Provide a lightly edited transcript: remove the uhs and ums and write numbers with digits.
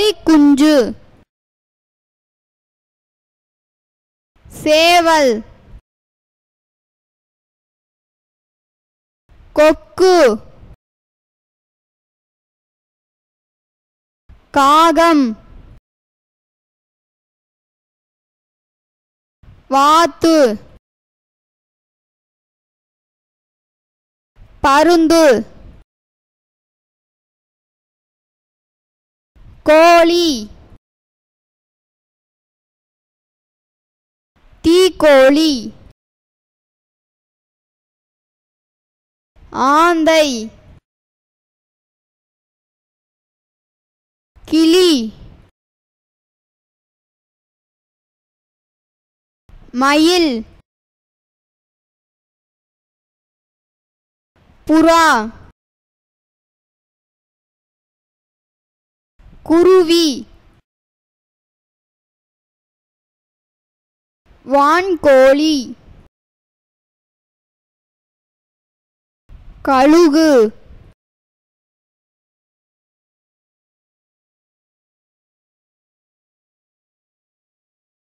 கோழி குஞ்சு. சேவல். கொக்கு. காகம். வாத்து. பருந்து. கோழி. தீக்கோழி. ஆந்தை. கிளி. மயில். புறா. குருவி. வான்கோழி. கழுகு.